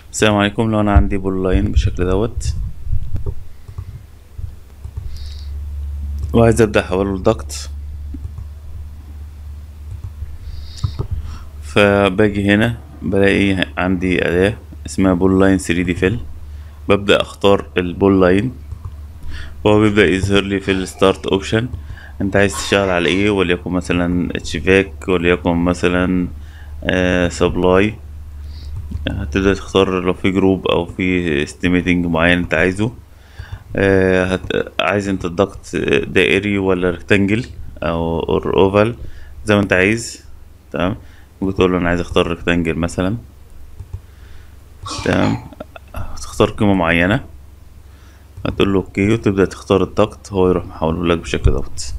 السلام عليكم. لو انا عندي بول لاين بالشكل دوت وعايز ابدا احوله لضغط، فباجي هنا بلاقي عندي اداة اسمها بول لاين 3 دي فيل. ببدا اختار البول لاين وهو بيبدا يظهر لي في الستارت اوبشن انت عايز تشتغل على ايه، وليكن مثلا اتشفاك، وليكن مثلا سبلاي. هتبدا تختار لو في جروب او في استيميتنج معين انت عايزه. عايز انت الضغط دائري ولا ريكتانجل او اوفال زي ما انت عايز. تمام. ممكن تقول له انا عايز اختار ريكتانجل مثلا. تمام. هتختار قيمة معينة، هتقول له اوكي وتبدأ تختار الضغط، هو يروح محوله لك بالشكل دوت.